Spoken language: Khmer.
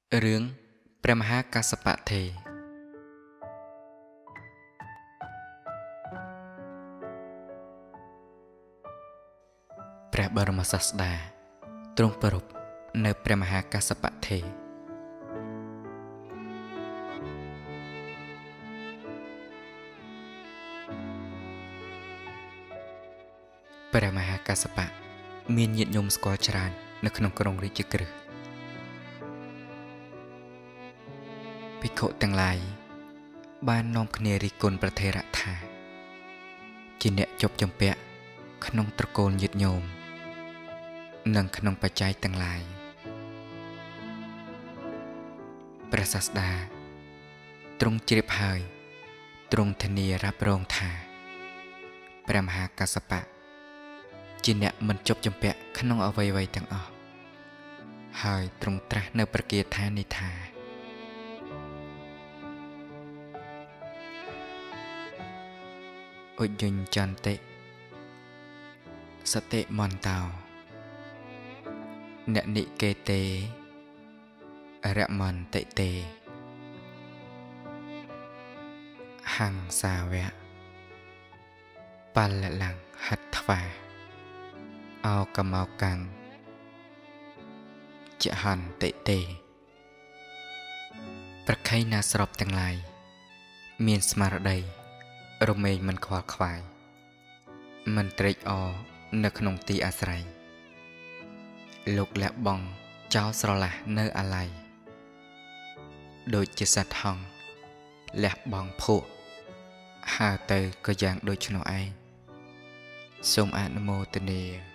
เรื่องព្រះមហាកាសបៈថេរព្រះបរមសាស្តាទ្រង់ប្រពនៅព្រះមហាកាសបៈថេរព្រះមហាកាសបៈមានញាតិញោមស្គាល់ច្រើននៅក្នុងក្រុងរាជក្រឹសភិក្ខុទាំងឡាយបាននាំគ្នារិះគន់ព្រះថេរថាជាអ្នកជប់ចម្ពាក់ក្នុងត្រកូលញាតិញោមនិងក្នុងបច្ច័យទាំងឡាយព្រះសាស្តាទ្រង់ជ្រាបហើយទ្រង់ធានារ៉ាប់រងថាព្រះមហាកាសបៈជាអ្នកមិនជប់ចម្ពាក់ក្នុងអ្វីៗទាំងអស់ហើយទ្រង់ត្រាស់នៅប្រគាថានេះថាឧញ្ញចន្តិសតិមន្តោអ្នកនិកេតេរមន្តិតេហង្សាវៈបលលង្ហត្វាអោកមោកាំងចហន្តិតេប្រខៃណាស្របទាំងឡាយមានស្មារតីរមែងមិនខ្វល់ខ្វាយមិនត្រេកអរនៅក្នុងទីអាស្រ័យលោកលះបង់ចោលស្រឡះនៅអាល័យដូចជាសត្វហង្សលះបង់ភក់ហើទៅក៏យ៉ាងដូចនោះឯងសូមអនុមោទនា